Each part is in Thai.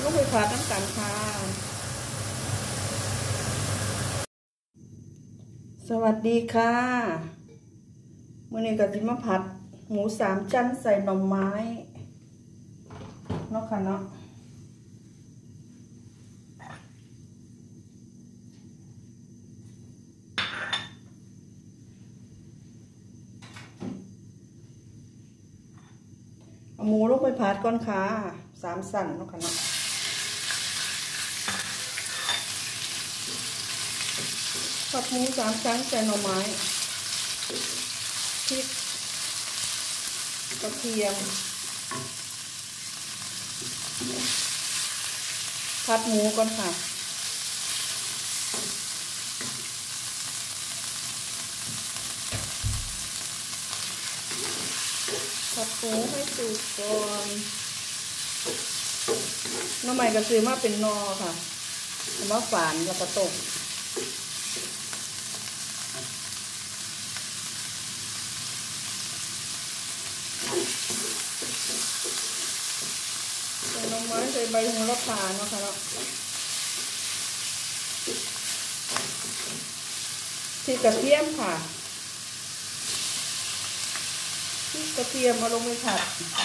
ก็ไปผัดน้ำกันค่ะสวัสดีค่ะมื้อนี้ก็สิมาผัดหมูสามชั้นใส่หน่อไม้เนาะค่ะเนาะเอาหมูลงไปผัดก่อนค่ะ3 สั่นเนาะค่ะเนาะผัดหมู3 ชั้นใส่หน่อไม้พริกกระเทียมผัดหมูก่อนค่ะผัดหมูให้สุกก่อนน้ำใหม่ก็ซื้อมาเป็นนอค่ะมาฝานแล้วก็ต้มหน่อไม้ใส่ใบโหระพาเนาะค่ะเนาะที่กระเทียมค่ะที่กระเทียมเอาลงไปผัด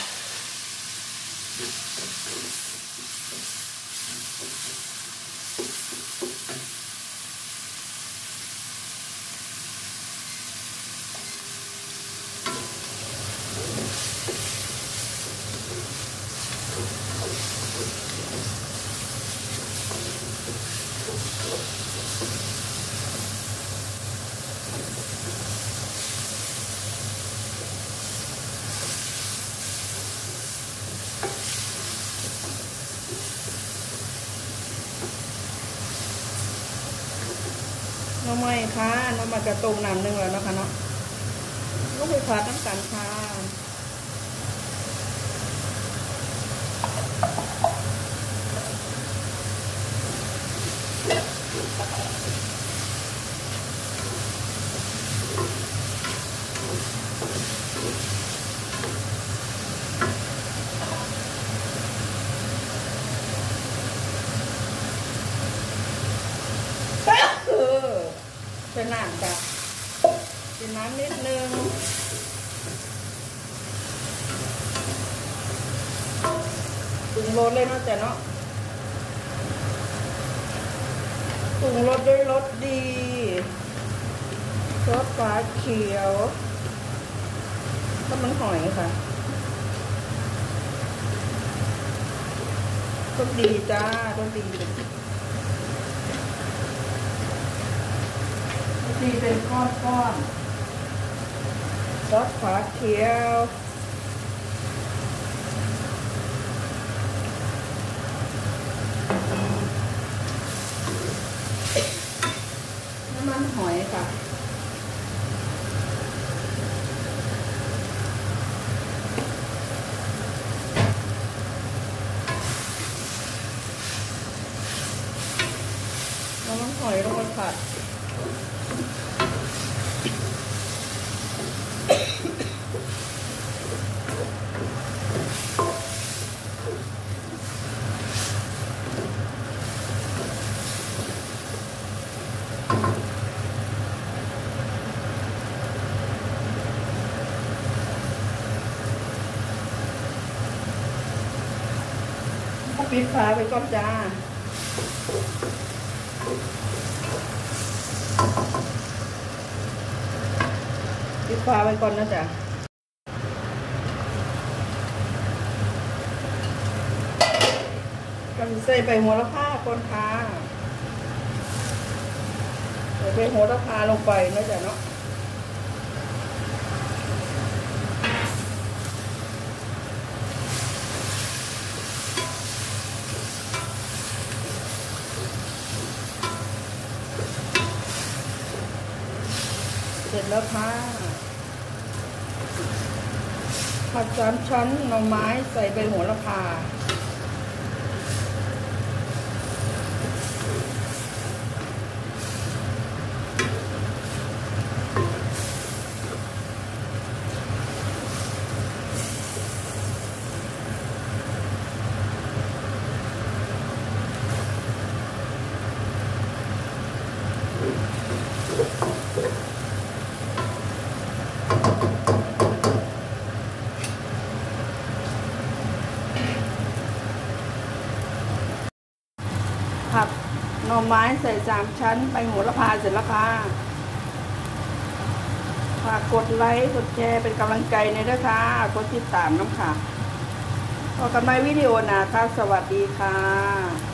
หน่อไม้ค่ะหน่อไม้กระต้มน้ำ 1แล้วนะคะเนาะก็ไปผัดน้ำกันค่ะเป็นน้ำจ้ะเป็นน้ำนิดนึงปรุงรสเลยเนาะจ้ะเนาะปรุงรสด้วยรสดีซอสฟ้าเขียวก็มันหอยค่ะรสดีจ้ารสดีเป็นก้อนซอสฝาเขียวน้ำมันหอยค่ะน้ำมันหอยลงไปผัดปิดฝาไปก่อนจ้าปิดฝาไว้ก่อนนะจ๊ะกันใส่ใบโหระพาก่อนค่ะใส่ใบโหระพาลงไปนะจ๊ะเนาะเสร็จแล้วค่ะผัด3 ชั้นหน่อไม้ใส่ใบโหระพาผัดหน่อไม้ใส่3 ชั้นใบโหระพาเสร็จแล้วค่ะฝากกดไลค์กดแชร์เป็นกำลังใจในด้วยค่ะกดติดตามน้ำค่ะพอกันใหม่วิดีโอหน้าค่ะสวัสดีค่ะ